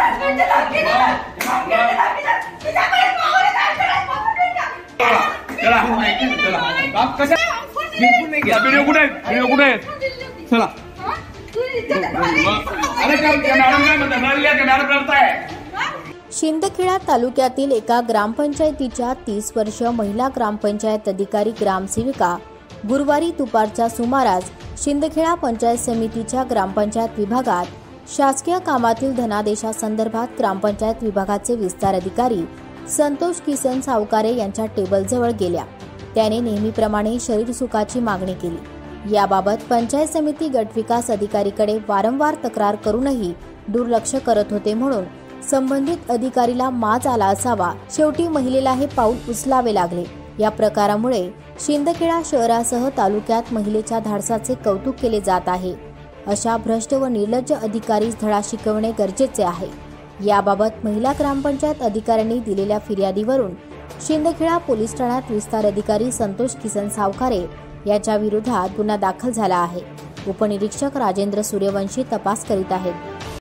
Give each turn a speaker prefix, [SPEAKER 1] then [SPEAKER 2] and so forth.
[SPEAKER 1] Video कुठे आहे? चला
[SPEAKER 2] शिंदखेडा तालुक्यातील एका ग्रामपंचायतीच्या 30 वर्ष महिला ग्रामपंचायत अधिकारी ग्रामसेविका गुरुवारी दुपारच्या सुमारास शिंदखेडा पंचायत समितीच्या ग्रामपंचायत विभागात शासकीय कामातील धनादेशासंदर्भात ग्रामपंचायत विभागाचे विस्तार अधिकारी संतोष किसन सावकारे यांच्या टेबलजवळ गेल्या. त्याने नेहमीप्रमाणे शरीर सुखाची मागणी केली. याबाबत पंचायत समिती गटविकास अधिकारीकडे वारंवार तक्रार करूनही दुर्लक्ष करत होते म्हणून संबंधित अधिकारीला माज आला असावा. शेवटी महिलेला हे पाऊल उचलावे लागले. या प्रकारामुळे शिंदखेडा शहरासह तालुक्यात महिलेच्या धाडसाचे कौतुक केले जात आहे. अशा भ्रष्ट व निर्लज्ज अधिकारीस धडा शिकवणे गरजेचे आहे. याबाबत महिला ग्रामपंचायत अधिकाऱ्यांनी दिलेल्या फिर्यादीवरून शिंदखेडा पोलीस ठाण्यात विस्तार अधिकारी संतोष किसन सावकारे याच्या विरोधात गुन्हा दाखल झाला आहे. उपनिरीक्षक राजेंद्र सूर्यवंशी तपास करीत आहेत.